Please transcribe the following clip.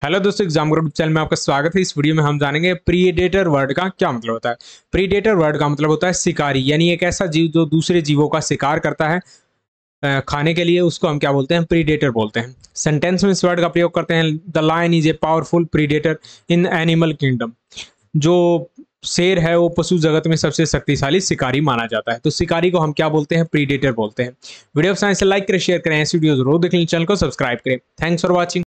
Hello दोस्तों, exam group channel में आपका स्वागत है। इस वीडियो में हम जानेंगे प्रीडेटर वर्ड का क्या मतलब होता है। प्रीडेटर वर्ड का मतलब होता है शिकारी, यानी एक ऐसा जीव जो दूसरे जीवों का शिकार करता है खाने के लिए, उसको हम क्या बोलते हैं? प्रीडेटर बोलते हैं। सेंटेंस में इस वर्ड का प्रयोग करते हैं, the lion is a powerful predator in animal kingdom. जो शेर है वो पशु जगत में सबसे शक्तिशाली शिकारी माना जाता है। तो शिकारी को हम क्या बोलते हैं? प्रीडेटर बोलते हैं। वीडियो पसंद आए लाइक करें, शेयर करें, ऐसी वीडियो जरूर देख लें, चैनल को सब्सक्राइब करें। Thanks for watching.